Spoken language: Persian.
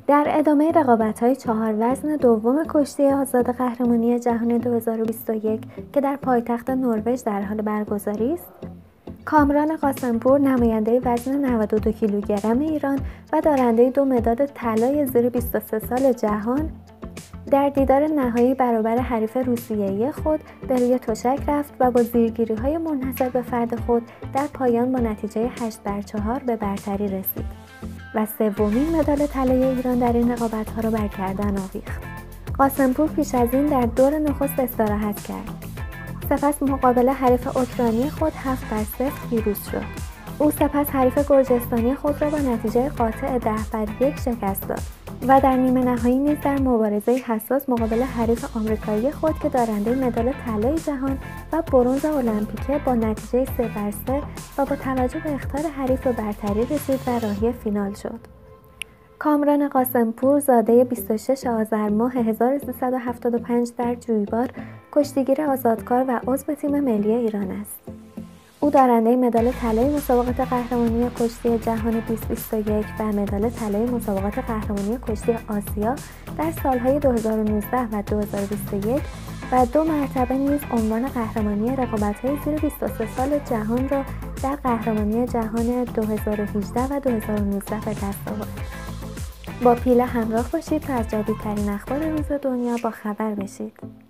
در ادامه رقابت‌های 4 وزن دوم کشتی آزاد قهرمانی جهان 2021 که در پایتخت نروژ در حال برگزاری است، کامران قاسم‌پور نماینده وزن 92 کیلوگرم ایران و دارنده 2 مدال طلای زیر 23 سال جهان در دیدار نهایی برابر حریف روسیه‌ای خود به روی تشک رفت و با زیرگیری‌های منحصر به فرد خود در پایان با نتیجه 8-4 به برتری رسید و سومین مدال طلای ایران در این رقابت‌ها را بر گردن آویخت. قاسم‌پور پیش از این در دور نخست استراحت کرد. سپس مقابل حریف اوکراینی خود 7-0 پیروز شد. او سپس حریف گرجستانی خود را با نتیجه قاطع 10-1 شکست داد و در نیمه نهایی نیز در مبارزه حساس مقابل حریف آمریکایی خود که دارنده مدال طلای جهان و برنز المپیک با نتیجه 3-3 و با توجه به اخطار حریف به برتری رسید و راهی فینال شد. کامران قاسم‌پور زاده 26 آذر ماه 1375 در جویبار کشتیگیر آزادکار و عضو تیم ملی ایران است. او دارنده مدال طلای مسابقات قهرمانی کشتی جهان 2021 و مدال طلای مسابقات قهرمانی کشتی آسیا در سالهای 2019 و 2021 و 2 مرتبه نیز عنوان قهرمانی رقابت‌های زیر 23 سال جهان را در قهرمانی جهان 2018 و 2019 به دست آورد. با پیله همراه باشید تا از جدیدترین اخبار روز دنیا با خبر بشید.